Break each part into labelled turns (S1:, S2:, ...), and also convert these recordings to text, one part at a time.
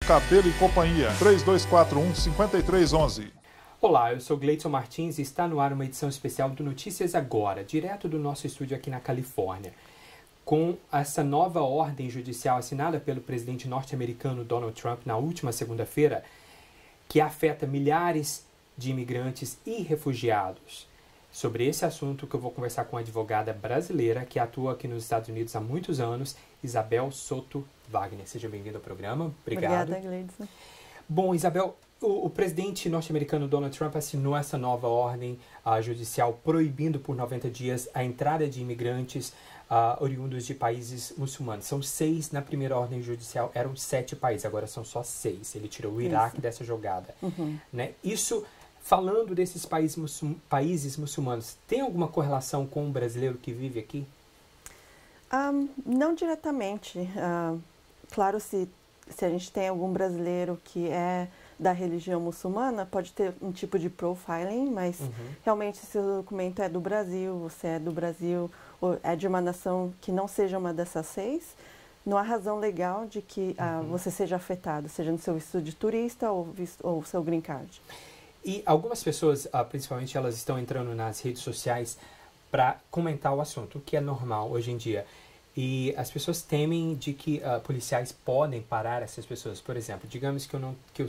S1: Cabelo e Companhia, 3241-5311.
S2: Olá, eu sou Gleidson Martins e está no ar uma edição especial do Notícias Agora, direto do nosso estúdio aqui na Califórnia. Com essa nova ordem judicial assinada pelo presidente norte-americano Donald Trump na última segunda-feira, que afeta milhares de imigrantes e refugiados. Sobre esse assunto que eu vou conversar com a advogada brasileira que atua aqui nos Estados Unidos há muitos anos, Isabel Soto Wagner. Seja bem-vinda ao programa. Obrigado.
S3: Obrigada, Gleidson.
S2: Bom, Isabel, o presidente norte-americano Donald Trump assinou essa nova ordem judicial proibindo por 90 dias a entrada de imigrantes oriundos de países muçulmanos. São 6 na primeira ordem judicial, eram 7 países, agora são só 6. Ele tirou o Iraque dessa jogada. Né? Isso, falando desses países muçulmanos, tem alguma correlação com o brasileiro que vive aqui?
S3: Não diretamente. Claro, se a gente tem algum brasileiro que é da religião muçulmana, pode ter um tipo de profiling, mas realmente se o documento é do Brasil, você é do Brasil, ou é de uma nação que não seja uma dessas 6, não há razão legal de que você seja afetado, seja no seu visto de turista ou seu green card.
S2: E algumas pessoas, principalmente, elas estão entrando nas redes sociais para comentar o assunto, o que é normal hoje em dia. E as pessoas temem de que policiais podem parar essas pessoas. Por exemplo, digamos que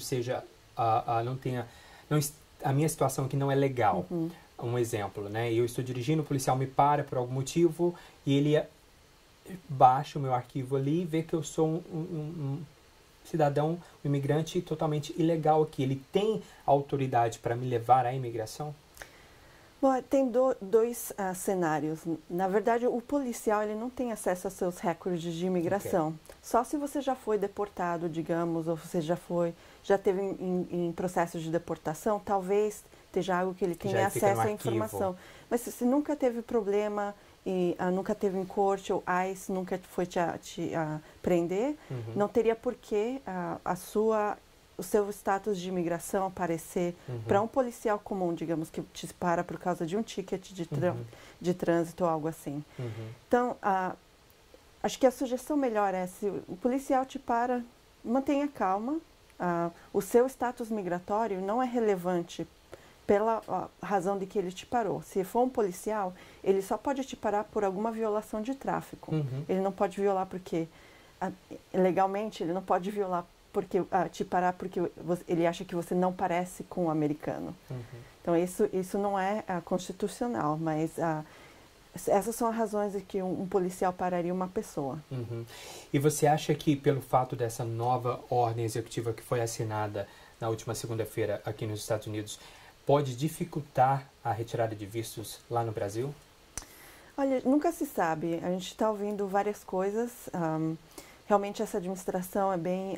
S2: a minha situação aqui não é legal. Um exemplo, né? Eu estou dirigindo, o policial me para por algum motivo e ele baixa o meu arquivo ali e vê que eu sou um cidadão, um imigrante totalmente ilegal aqui. Ele tem autoridade para me levar à imigração?
S3: Bom, tem dois cenários. Na verdade, o policial ele não tem acesso aos seus recordes de imigração. Só se você já foi deportado, digamos, ou você já teve em processo de deportação, talvez esteja algo que ele tenha acesso à informação. Mas se nunca teve problema e nunca teve em corte ou ICE nunca foi te prender, não teria por que o seu status de imigração aparecer para um policial comum, digamos, que te para por causa de um ticket de trânsito ou algo assim. Então, acho que a sugestão melhor é, se o policial te para, mantenha calma. O seu status migratório não é relevante pela razão de que ele te parou. Se for um policial, ele só pode te parar por alguma violação de tráfico. Ele não pode violar porque, legalmente, ele não pode violar te parar porque ele acha que você não parece com o americano. Então, isso não é constitucional, mas essas são as razões de que um policial pararia uma pessoa.
S2: E você acha que, pelo fato dessa nova ordem executiva que foi assinada na última segunda-feira aqui nos Estados Unidos, pode dificultar a retirada de vistos lá no Brasil?
S3: Olha, nunca se sabe. A gente está ouvindo várias coisas. Realmente essa administração é bem...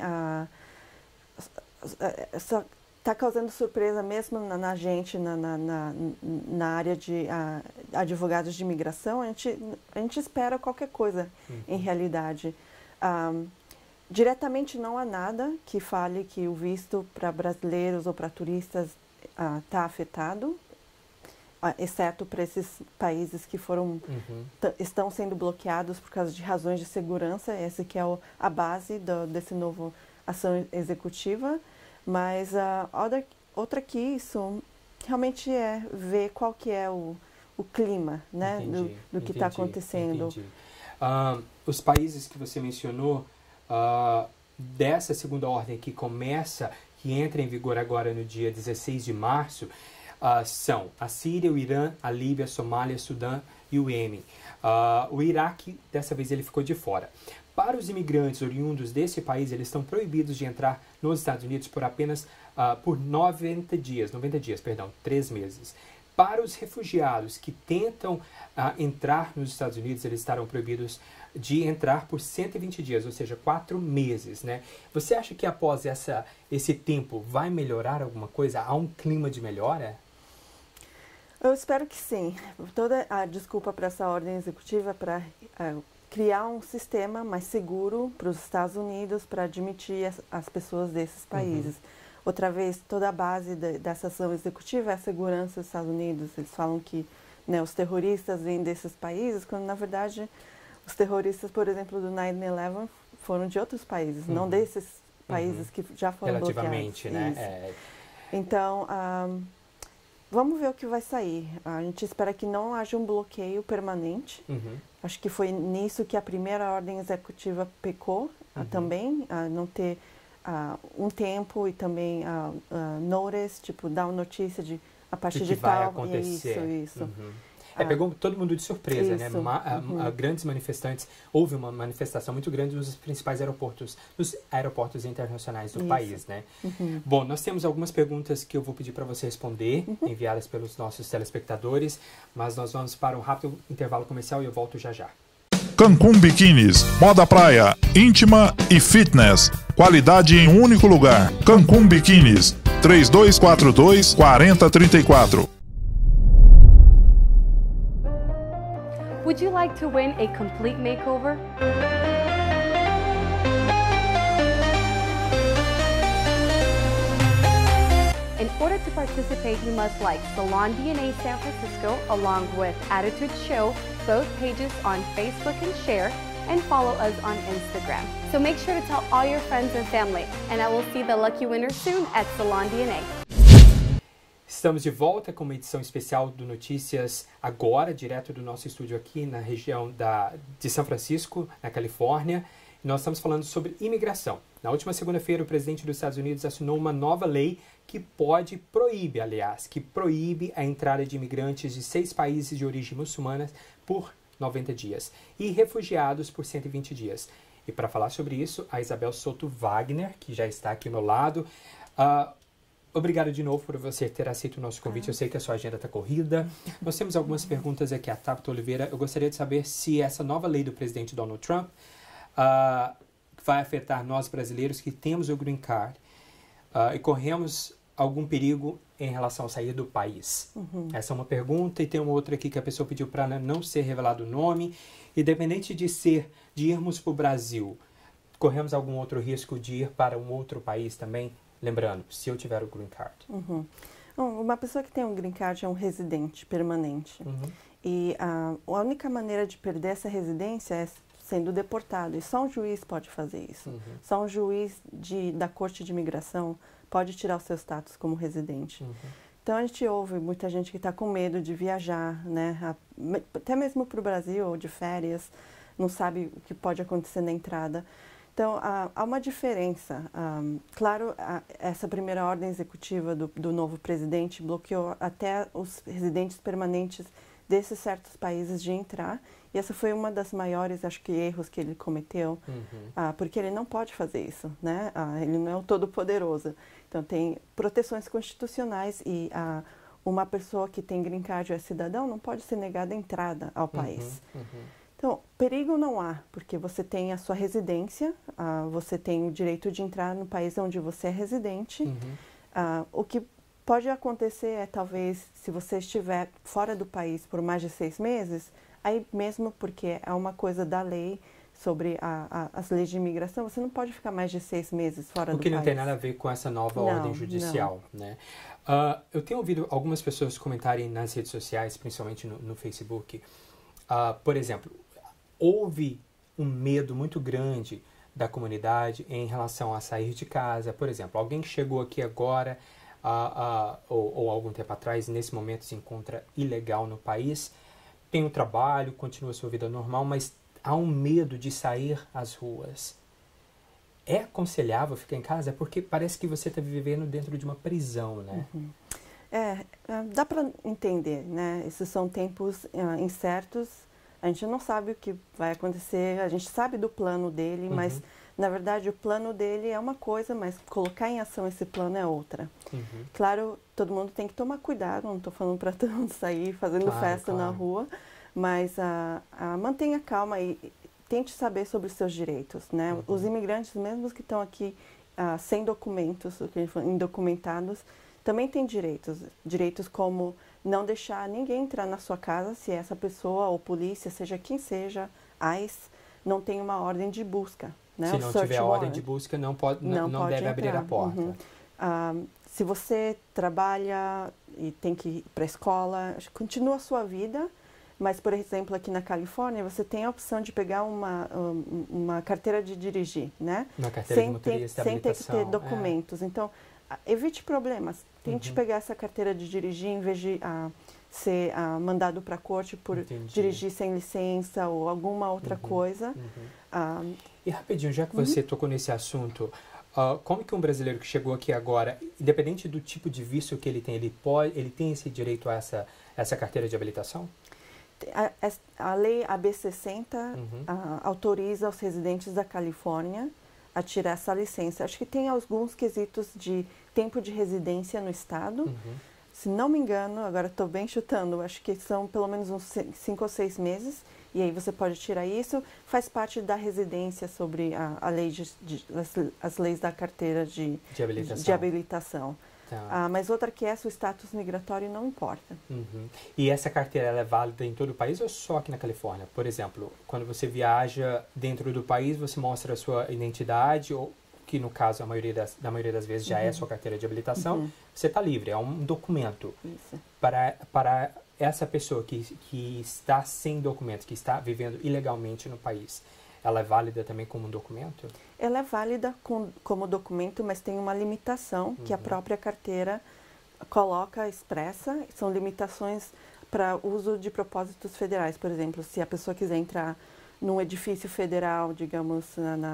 S3: está causando surpresa mesmo na gente, na área de advogados de imigração. A gente espera qualquer coisa, em realidade. Diretamente não há nada que fale que o visto para brasileiros ou para turistas está afetado, exceto para esses países que estão sendo bloqueados por causa de razões de segurança. Essa que é a base desse novo ação executiva. Mas outra que isso realmente é ver qual que é o clima, né, do que está acontecendo.
S2: Os países que você mencionou, dessa segunda ordem que entra em vigor agora no dia 16 de março, são a Síria, o Irã, a Líbia, a Somália, Sudão e o Iêmen. O Iraque, dessa vez, ele ficou de fora. Para os imigrantes oriundos desse país, eles estão proibidos de entrar nos Estados Unidos por apenas por 90 dias, 3 meses. Para os refugiados que tentam entrar nos Estados Unidos, eles estarão proibidos de entrar por 120 dias, ou seja, 4 meses, né? Você acha que após esse tempo vai melhorar alguma coisa? Há um clima de melhora?
S3: Eu espero que sim. Toda a desculpa para essa ordem executiva é para criar um sistema mais seguro para os Estados Unidos, para admitir as pessoas desses países. Outra vez, toda a base dessa ação executiva é a segurança dos Estados Unidos. Eles falam que os terroristas vêm desses países, quando na verdade os terroristas, por exemplo, do 9/11 foram de outros países, não desses países que já foram
S2: relativamente,
S3: bloqueados.
S2: né?
S3: Então, vamos ver o que vai sair. A gente espera que não haja um bloqueio permanente. Acho que foi nisso que a primeira ordem executiva pecou também, não ter um tempo e também notice, tipo, dar uma notícia de a partir de
S2: vai
S3: tal.
S2: acontecer.
S3: Isso.
S2: Pegou todo mundo de surpresa,
S3: isso.
S2: né? Grandes manifestantes, houve uma manifestação muito grande nos principais aeroportos, nos aeroportos internacionais do país, né? Bom, nós temos algumas perguntas que eu vou pedir para você responder, enviadas pelos nossos telespectadores, mas nós vamos para um rápido intervalo comercial e eu volto já já.
S1: Cancún Biquínis, moda praia, íntima e fitness. Qualidade em um único lugar. Cancún Biquínis, 3242-4034.
S4: Would you like to win a complete makeover? In order to participate, you must like Salon DNA San Francisco along with Attitude Show, both pages on Facebook and share, and follow us on Instagram. So make sure to tell all your friends and family, and I will see the lucky winner soon at Salon DNA.
S2: Estamos de volta com uma edição especial do Notícias Agora, direto do nosso estúdio aqui na região de São Francisco, na Califórnia. E nós estamos falando sobre imigração. Na última segunda-feira, o presidente dos Estados Unidos assinou uma nova lei que proíbe a entrada de imigrantes de 6 países de origem muçulmana por 90 dias e refugiados por 120 dias. E para falar sobre isso, a Isabel Souto Wagner, que já está aqui ao meu lado. Obrigado de novo por você ter aceito o nosso convite. Eu sei que a sua agenda está corrida. Nós temos algumas perguntas aqui. A Tabata Oliveira, eu gostaria de saber se essa nova lei do presidente Donald Trump vai afetar nós brasileiros que temos o Green Card e corremos algum perigo em relação a sair do país. Essa é uma pergunta, e tem uma outra aqui que a pessoa pediu para não ser revelado o nome. Independente de irmos para o Brasil, corremos algum outro risco de ir para um outro país também? Lembrando, se eu tiver o Green Card.
S3: Uma pessoa que tem um Green Card é um residente permanente. E a única maneira de perder essa residência é sendo deportado. E só um juiz pode fazer isso. Só um juiz da Corte de Imigração pode tirar o seu status como residente. Então, a gente ouve muita gente que está com medo de viajar, né? Até mesmo para o Brasil, ou de férias, não sabe o que pode acontecer na entrada. Então, há uma diferença. Claro, essa primeira ordem executiva do novo presidente bloqueou até os residentes permanentes desses certos países de entrar. E essa foi uma das maiores, acho que, erros que ele cometeu, porque ele não pode fazer isso, né? Ele não é o todo-poderoso. Então, tem proteções constitucionais e uma pessoa que tem green card ou é cidadão não pode ser negada a entrada ao país. Então, perigo não há, porque você tem a sua residência, você tem o direito de entrar no país onde você é residente. O que pode acontecer é, talvez, se você estiver fora do país por mais de 6 meses, aí mesmo porque é uma coisa da lei sobre as leis de imigração, você não pode ficar mais de 6 meses fora do país.
S2: O que não tem nada a ver com essa nova ordem judicial, né? Eu tenho ouvido algumas pessoas comentarem nas redes sociais, principalmente no Facebook, por exemplo, houve um medo muito grande da comunidade em relação a sair de casa. Por exemplo, alguém que chegou aqui agora ou algum tempo atrás, nesse momento se encontra ilegal no país, tem um trabalho, continua sua vida normal, mas há um medo de sair às ruas. É aconselhável ficar em casa? Porque parece que você está vivendo dentro de uma prisão, né?
S3: Dá para entender, né? Esses são tempos incertos. A gente não sabe o que vai acontecer, a gente sabe do plano dele, mas, na verdade, o plano dele é uma coisa, mas colocar em ação esse plano é outra. Claro, todo mundo tem que tomar cuidado, não estou falando para todo mundo sair fazendo festa na rua, mas mantenha calma e tente saber sobre os seus direitos, né? Os imigrantes, mesmo os que estão aqui sem documentos, indocumentados, também têm direitos como não deixar ninguém entrar na sua casa se essa pessoa ou polícia, seja quem seja, ICE, não tem uma ordem de busca. Né?
S2: Se não tiver ordem de busca, não deve abrir a porta.
S3: Se você trabalha e tem que ir para a escola, continua a sua vida, Mas, por exemplo, aqui na Califórnia, você tem a opção de pegar uma carteira de dirigir, né?
S2: Uma carteira de motorista,
S3: sem ter que ter documentos. Então, evite problemas. Tente pegar essa carteira de dirigir em vez de ser mandado para a corte por dirigir sem licença ou alguma outra coisa.
S2: E rapidinho, já que você tocou nesse assunto, como que um brasileiro que chegou aqui agora, independente do tipo de visto que ele tem, ele tem esse direito a essa carteira de habilitação?
S3: A lei AB60 autoriza os residentes da Califórnia a tirar essa licença. Acho que tem alguns quesitos de tempo de residência no estado. Se não me engano, agora estou bem chutando, acho que são pelo menos uns 5 ou 6 meses. E aí você pode tirar isso. Faz parte da residência sobre a lei as leis da carteira de habilitação. Tá. Mas outra que é o status migratório não importa.
S2: E essa carteira ela é válida em todo o país ou só aqui na Califórnia? Por exemplo, quando você viaja dentro do país, você mostra a sua identidade, ou que no caso, na maioria das vezes já é a sua carteira de habilitação, você está livre, é um documento.
S3: Isso.
S2: Para essa pessoa que está sem documento, que está vivendo ilegalmente no país, ela é válida também como um documento?
S3: Ela é válida como documento, mas tem uma limitação que a própria carteira coloca expressa. São limitações para uso de propósitos federais. Por exemplo, se a pessoa quiser entrar num edifício federal, digamos,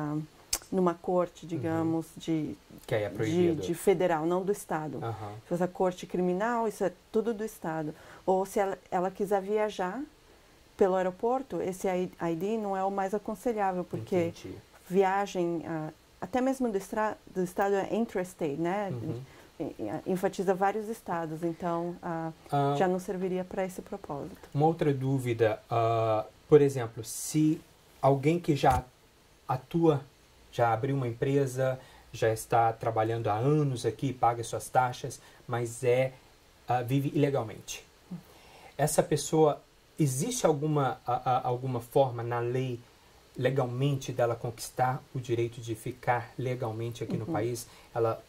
S3: numa corte, digamos,
S2: que aí é proibido.
S3: de federal, não do estado. Se essa corte criminal, isso é tudo do estado. Ou se ela quiser viajar pelo aeroporto, esse ID não é o mais aconselhável, porque viagem, até mesmo do estado é interstate, né? Enfatiza vários estados, então já não serviria para esse propósito.
S2: Uma outra dúvida, por exemplo, se alguém que já atua, já abriu uma empresa, já está trabalhando há anos aqui, paga suas taxas, mas vive ilegalmente. Essa pessoa, existe alguma forma na lei, legalmente, dela conquistar o direito de ficar legalmente aqui no país? Ela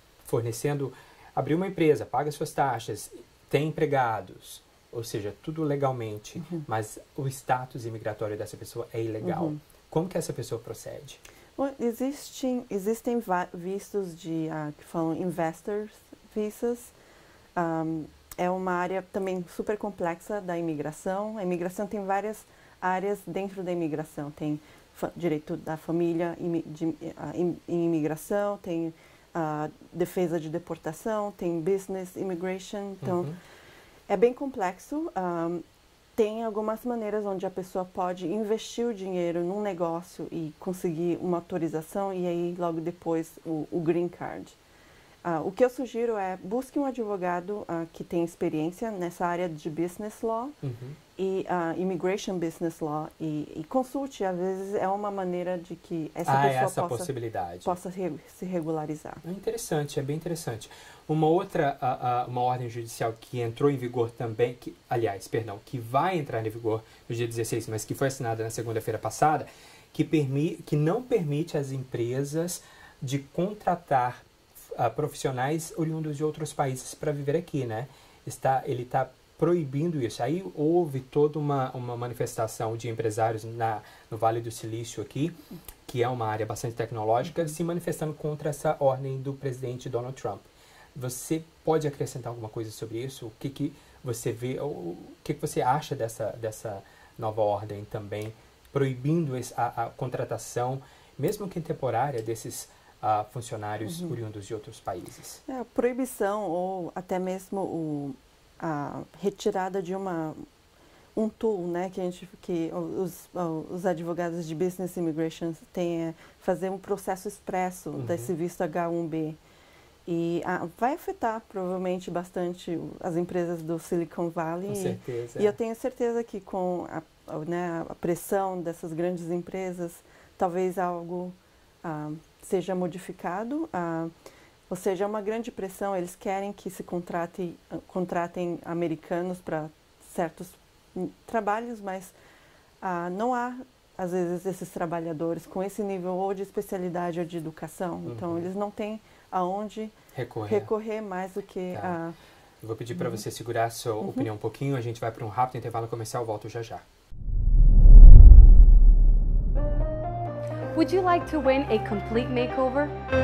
S2: abriu uma empresa, paga suas taxas, tem empregados, ou seja, tudo legalmente, mas o status imigratório dessa pessoa é ilegal. Como que essa pessoa procede?
S3: Bom, existem vistos que falam investors visas. É uma área também super complexa da imigração. A imigração tem várias áreas dentro da imigração. Tem direito da família em imigração, tem defesa de deportação, tem business immigration. Então, é bem complexo. Tem algumas maneiras onde a pessoa pode investir o dinheiro num negócio e conseguir uma autorização e aí logo depois o green card. O que eu sugiro é busque um advogado que tem experiência nessa área de business law e immigration business law e consulte. Às vezes é uma maneira de que essa pessoa possa se regularizar.
S2: É interessante, é bem interessante. Uma ordem judicial que entrou em vigor também, que vai entrar em vigor no dia 16, mas que foi assinada na segunda-feira passada, que não permite às empresas de contratar profissionais oriundos de outros países para viver aqui, né? Ele está proibindo isso. Aí houve toda uma manifestação de empresários no Vale do Silício aqui, que é uma área bastante tecnológica, se manifestando contra essa ordem do presidente Donald Trump. Você pode acrescentar alguma coisa sobre isso? O que você vê, o que você acha dessa nova ordem também, proibindo a contratação, mesmo que temporária, desses funcionários oriundos de outros países?
S3: A proibição ou até mesmo a retirada de um tool, né, que os advogados de business immigration têm fazer um processo expresso desse visto H-1B. E vai afetar provavelmente bastante as empresas do Silicon Valley.
S2: Com certeza.
S3: E eu tenho certeza que com a pressão dessas grandes empresas, talvez algo seja modificado. Ou seja, é uma grande pressão. Eles querem que se contratem americanos para certos trabalhos, mas não há, às vezes, esses trabalhadores com esse nível ou de especialidade ou de educação. Então, eles não têm aonde recorrer mais do que
S2: Eu vou pedir para você segurar a sua opinião um pouquinho, a gente vai para um rápido intervalo comercial, volto já já.
S4: Would you like to win a complete makeover?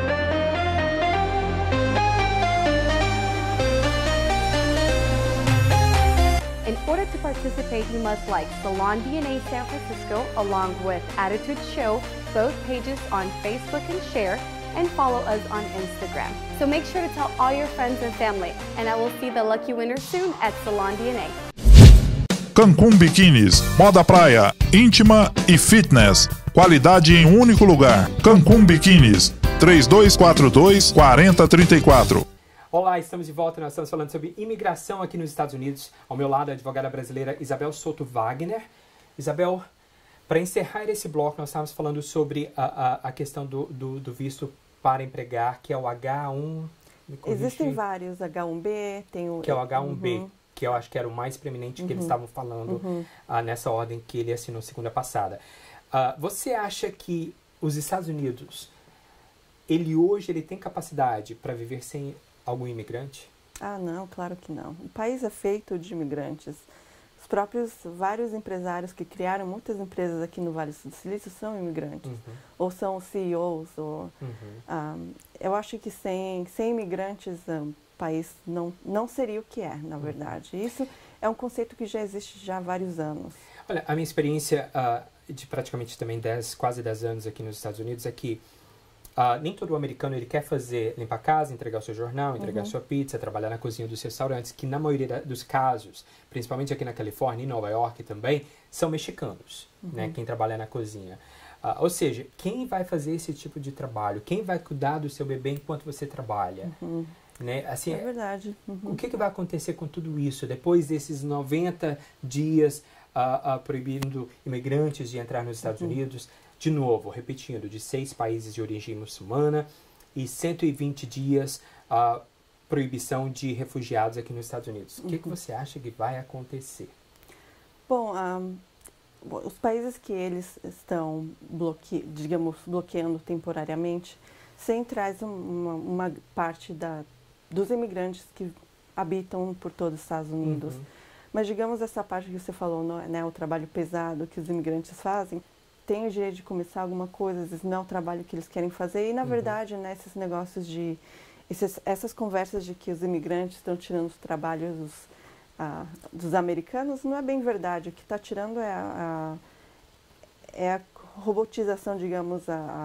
S4: In order to participate, you must like Salon DNA San Francisco along with Attitude Show, both pages on Facebook, and share, and follow us on Instagram. So make sure to tell all your friends and family, and I will see the lucky winner soon at Salon DNA.
S1: Cancún Biquínis, moda praia, íntima e fitness. Qualidade em um único lugar. Cancún Biquínis, 3242-4034.
S2: Olá, estamos de volta. Nós estamos falando sobre imigração aqui nos Estados Unidos. Ao meu lado, a advogada brasileira Isabel Souto Wagner. Isabel, para encerrar esse bloco, nós estávamos falando sobre a questão do visto para empregar, que é o H1...
S3: Existem vários, H1B, tem o...
S2: Que é o H1B, que eu acho que era o mais preeminente que eles estavam falando nessa ordem que ele assinou segunda passada. Você acha que os Estados Unidos, hoje ele tem capacidade para viver sem algum imigrante?
S3: Ah, não, claro que não. O país é feito de imigrantes. Os próprios vários empresários que criaram muitas empresas aqui no Vale do Silício são imigrantes. Ou são CEOs. Ou, eu acho que sem imigrantes o país não seria o que é, na verdade. Isso é um conceito que já existe já há vários anos.
S2: Olha, a minha experiência de praticamente também quase 10 anos aqui nos Estados Unidos é que nem todo americano ele quer limpar a casa, entregar o seu jornal, entregar a sua pizza, trabalhar na cozinha dos restaurantes, que na maioria dos casos, principalmente aqui na Califórnia e Nova York também, são mexicanos, né, quem trabalha na cozinha. Ou seja, quem vai fazer esse tipo de trabalho? Quem vai cuidar do seu bebê enquanto você trabalha? Né? Assim,
S3: é verdade.
S2: O que vai acontecer com tudo isso depois desses 90 dias proibindo imigrantes de entrar nos Estados Unidos? De novo, repetindo, de 6 países de origem muçulmana e 120 dias proibição de refugiados aqui nos Estados Unidos. O que você acha que vai acontecer?
S3: Bom, os países que eles estão bloqueando temporariamente sempre traz uma parte dos imigrantes que habitam por todos os Estados Unidos. Mas digamos essa parte que você falou, né, o trabalho pesado que os imigrantes fazem, tem o direito de começar alguma coisa, às vezes não é o trabalho que eles querem fazer. E, na verdade, né, esses negócios essas conversas de que os imigrantes estão tirando os trabalhos dos americanos, não é bem verdade. O que está tirando é a robotização, digamos,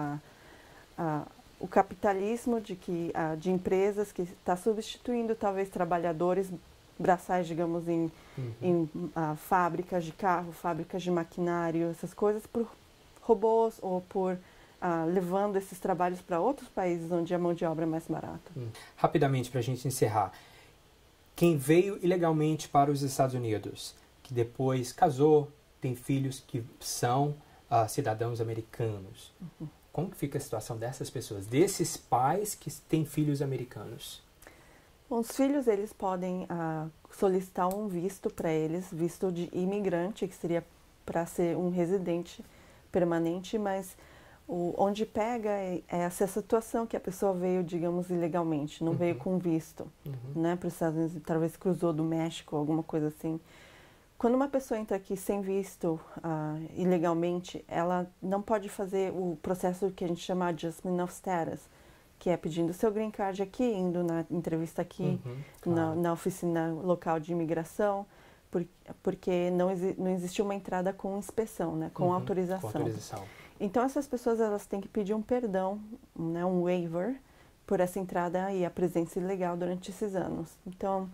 S3: o capitalismo de empresas que está substituindo, talvez, trabalhadores braçais, digamos, em fábricas de carro, fábricas de maquinário, essas coisas, por robôs ou por levando esses trabalhos para outros países onde a mão de obra é mais barata.
S2: Rapidamente, para a gente encerrar. Quem veio ilegalmente para os Estados Unidos, que depois casou, tem filhos que são cidadãos americanos, como que fica a situação dessas pessoas, desses pais que têm filhos americanos?
S3: Bom, os filhos, eles podem solicitar um visto para eles, visto de imigrante, que seria para ser um residente permanente, mas onde pega é essa situação que a pessoa veio, digamos, ilegalmente, não veio com visto, né, para os Estados Unidos, talvez cruzou do México, alguma coisa assim. Quando uma pessoa entra aqui sem visto ilegalmente, ela não pode fazer o processo que a gente chama de adjustment of status, que é pedindo seu green card aqui, indo na entrevista aqui, na oficina local de imigração, porque não existe uma entrada com inspeção, né, com autorização. Então, essas pessoas elas têm que pedir um perdão, né, um waiver, por essa entrada e a presença ilegal durante esses anos. Então,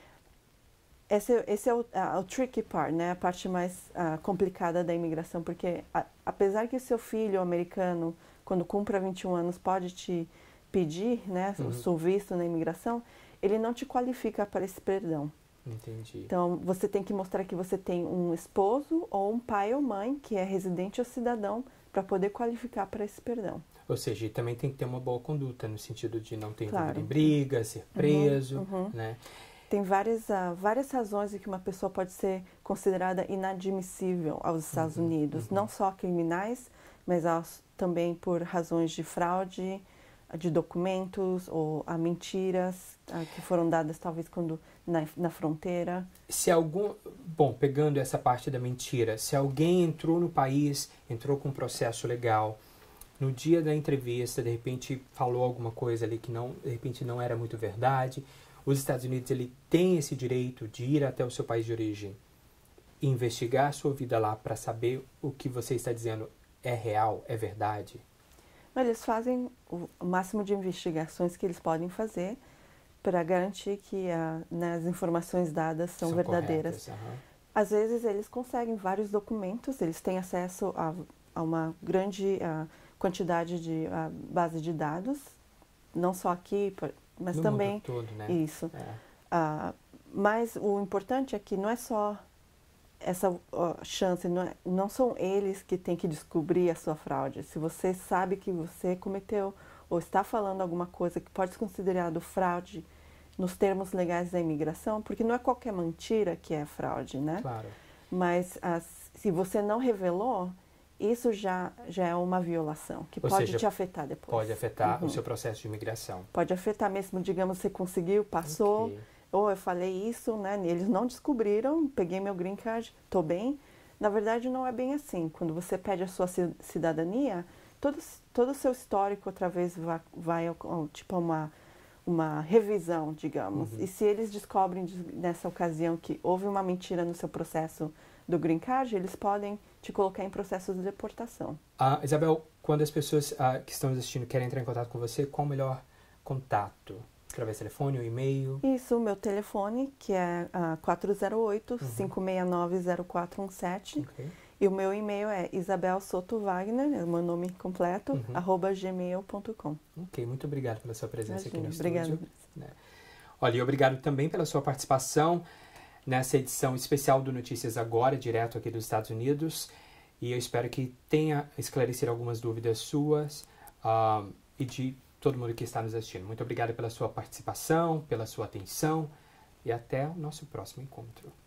S3: esse é o tricky part, né, a parte mais complicada da imigração, porque apesar que o seu filho americano, quando cumpra 21 anos, pode te pedir, né, o seu visto na imigração, ele não te qualifica para esse perdão.
S2: Entendi.
S3: Então, você tem que mostrar que você tem um esposo ou um pai ou mãe que é residente ou cidadão para poder qualificar para esse perdão.
S2: Ou seja, também tem que ter uma boa conduta, no sentido de não ter envolvido em briga, ser preso, né?
S3: Tem várias razões de que uma pessoa pode ser considerada inadmissível aos Estados Unidos. Não só criminais, mas também por razões de fraude, de documentos ou a mentiras que foram dadas talvez quando na fronteira.
S2: Bom, pegando essa parte da mentira, se alguém entrou no país, entrou com um processo legal, no dia da entrevista, de repente falou alguma coisa ali que de repente não era muito verdade, os Estados Unidos ele tem esse direito de ir até o seu país de origem, investigar a sua vida lá para saber o que você está dizendo é real, é verdade?
S3: Eles fazem o máximo de investigações que eles podem fazer para garantir que as informações dadas são verdadeiras.
S2: Corretas,
S3: Às vezes eles conseguem vários documentos, eles têm acesso a uma grande quantidade de base de dados, não só aqui, mas
S2: no
S3: também
S2: mundo todo, né?
S3: isso. Mas o importante é que não é só essa chance, não são eles que têm que descobrir a sua fraude. Se você sabe que você cometeu ou está falando alguma coisa que pode ser considerado fraude nos termos legais da imigração, porque não é qualquer mentira que é fraude, né?
S2: Claro.
S3: Mas se você não revelou, isso já é uma violação, que pode te afetar depois.
S2: Pode afetar o seu processo de imigração.
S3: Pode afetar mesmo, digamos, você conseguiu, passou...
S2: Okay.
S3: Ou eu falei isso, né? Eles não descobriram, peguei meu green card, estou bem. Na verdade, não é bem assim. Quando você pede a sua cidadania, todo o seu histórico outra vez vai tipo uma revisão, digamos. E se eles descobrem nessa ocasião que houve uma mentira no seu processo do green card, eles podem te colocar em processo de deportação.
S2: Isabel, quando as pessoas que estão assistindo querem entrar em contato com você, qual o melhor contato? Através do telefone ou e-mail?
S3: Isso, o meu telefone, que é 408-569-0417.
S2: Okay.
S3: E o meu e-mail é isabelsotowagner, é o meu nome completo, @gmail.com.
S2: Ok, muito obrigado pela sua presença aqui no
S3: Obrigada.
S2: estúdio. Olha, e obrigado também pela sua participação nessa edição especial do Notícias Agora, direto aqui dos Estados Unidos. E eu espero que tenha esclarecido algumas dúvidas suas e de todo mundo que está nos assistindo. Muito obrigado pela sua participação, pela sua atenção e até o nosso próximo encontro.